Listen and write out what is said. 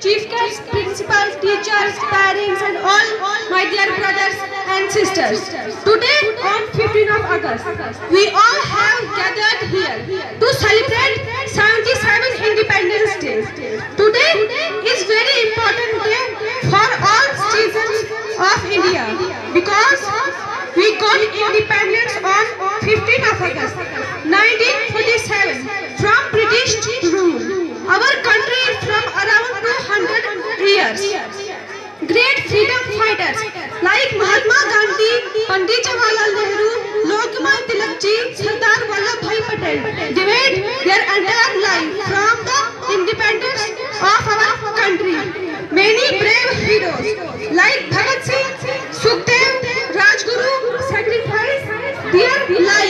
chief guests, principals, teachers, parents and all my dear brothers and sisters. Today on 15th of August, we all have gathered here to celebrate 77 Independence Day. Today is very important day for all citizens of India because we got independence on 15th of August 1947 from British rule. Our country is from around 200 years. Great freedom fighters like Mahatma Gandhi, Pandit Jawaharlal Nehru, Lokmanya Tilak ji, Sardar Vallabhbhai Patel devoted their entire life from the independence of our country. Many brave heroes like Bhagat Singh, Sukhdev, Rajguru sacrificed their lives